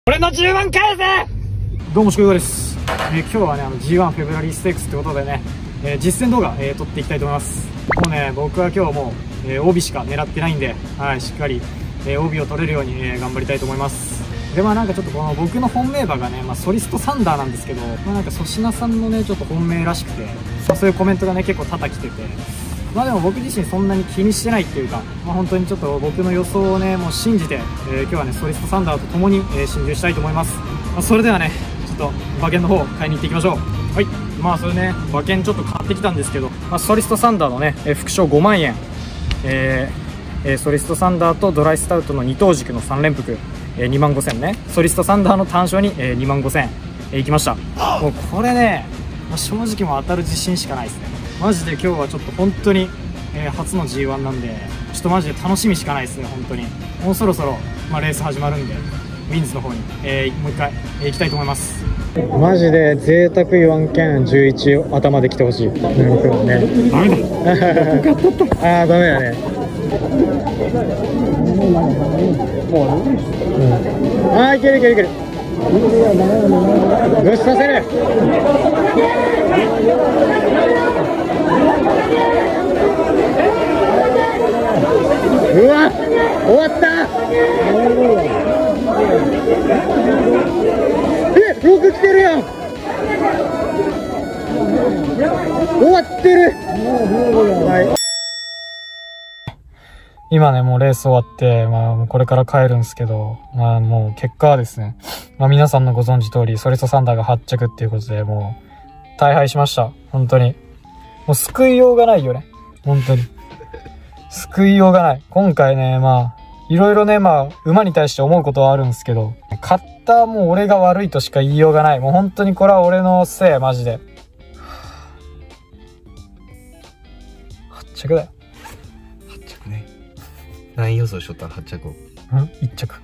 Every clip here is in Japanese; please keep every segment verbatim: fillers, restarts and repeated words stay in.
俺のじゅうまん返せ。どうも、しこいごです。えー、今日はね、あの ジーワン フェブラリーステークスってことでね、えー、実践動画、えー、撮っていきたいと思います。もうね、僕は今日もう、えー、帯しか狙ってないんで、はい、しっかり、えー、帯を取れるように、えー、頑張りたいと思います。で、まあなんかちょっとこの僕の本命馬がね、まあ、ソリストサンダーなんですけど、まあなんか粗品さんのね、ちょっと本命らしくて、まあ、そういうコメントがね、結構叩きてて、まあでも僕自身そんなに気にしてないっていうか、まあ、本当にちょっと僕の予想をね、もう信じて、えー、今日はね、ソリストサンダーと共に、えー、進入したいと思います。まあ、それではね、ちょっと馬券の方買いに行っていきましょう。はい。まあそれね、馬券ちょっと買ってきたんですけど、まあ、ソリストサンダーのね、えー、副賞ごまんえん、えーえー、ソリストサンダーとドライスタウトの二等軸のさん連複、えー、にまんごせんね、ソリストサンダーの単勝に、えー、にまんごせん、えー、いきました。もうこれね、まあ、正直もう当たる自信しかないですね。マジで今日はちょっと本当に、えー、初の ジーワン なんで、ちょっとマジで楽しみしかないですね。本当にもうそろそろ、まあ、レース始まるんで、ウィンズの方に、えー、もう一回、えー、行きたいと思います。マジで贅沢言わんけんじゅういち頭で来てほしい。なるほどね。ダメだ。ああ、ダメだね。うん、ああ、いけるいけるいける。ぶっさせる。うわ、終わった。え、ろく来てるやん。終わってる。はい、今ね、もうレース終わって、まあ、もうこれから帰るんですけど、まあ、もう結果はですね、まあ、皆さんのご存知通り、ソリストサンダーがはち着っていうことで、もう、大敗しました。本当に。もう救いようがないよね。本当に。救いようがない。今回ね、まあ、いろいろね、まあ、馬に対して思うことはあるんですけど、勝ったもう俺が悪いとしか言いようがない。もう本当にこれは俺のせい、マジで。はち着だよ。 はち着ね。何予想しとったはち着を。 ん ?いち 着。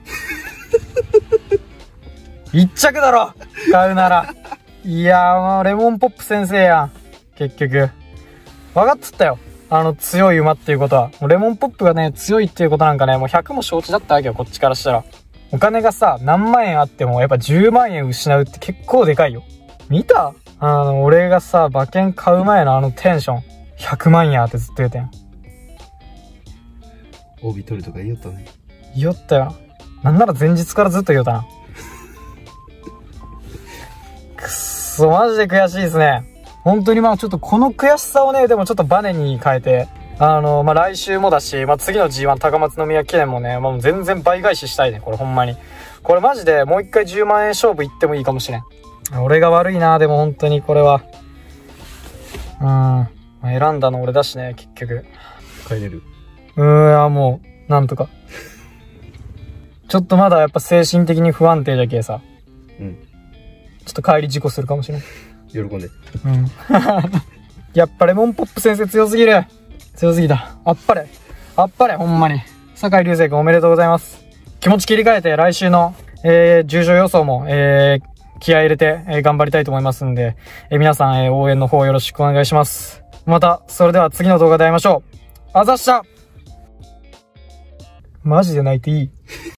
いち着だろ買うなら。いやー、もうレモンポップ先生やん。結局。分かっつったよ。あの、強い馬っていうことは。もうレモンポップがね、強いっていうことなんかね、もうひゃくも承知だったわけよ、こっちからしたら。お金がさ、何万円あっても、やっぱじゅうまんえん失うって結構でかいよ。見た？あの、俺がさ、馬券買う前のあのテンション。ひゃくまんやってずっと言うてん。 帯取るとか言いよったね。 言いよったよな。なんなら前日からずっと言うたな。くっそ、マジで悔しいですね。本当にまあちょっとこの悔しさをね、でもちょっとバネに変えて、あの、まあ来週もだし、まあ次の ジーワン 高松宮記念もね、もう全然倍返ししたいね、これほんまに。これマジでもう一回じゅうまんえん勝負いってもいいかもしれん。俺が悪いな、でも本当にこれは。うん。まあ、選んだの俺だしね、結局。 帰れる。 うーん、もう、なんとか。ちょっとまだやっぱ精神的に不安定じゃけさ。うん。ちょっと帰り事故するかもしれん。 喜んで。 うん。やっぱレモンポップ先生強すぎる。強すぎた。あっぱれ。あっぱれ、ほんまに。酒井隆成君おめでとうございます。気持ち切り替えて来週の、えー、重賞予想も、えー、気合い入れて、えー、頑張りたいと思いますんで、えー、皆さん、えー、応援の方よろしくお願いします。また、それでは次の動画で会いましょう。あざっした。マジで泣いていい？